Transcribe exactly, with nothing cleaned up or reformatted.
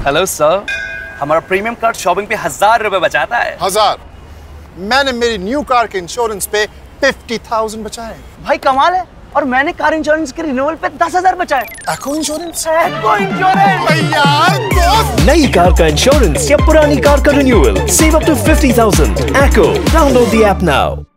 Hello sir, हमारा premium card shopping पे हजार रुपए बचाता है। हजार? मैंने मेरी न्यू कार के इंश्योरेंस पे फिफ्टी थाउजेंड बचाए। भाई कमाल है। और मैंने कार इंश्योरेंस के रिन्यूअल पे दस हजार बचाए। एको इंश्योरेंस? एको इंश्योरेंस यार दोस्त। नई कार का इंश्योरेंस या पुरानी कार का renewal, save up to fifty thousand. Acko, download the app now.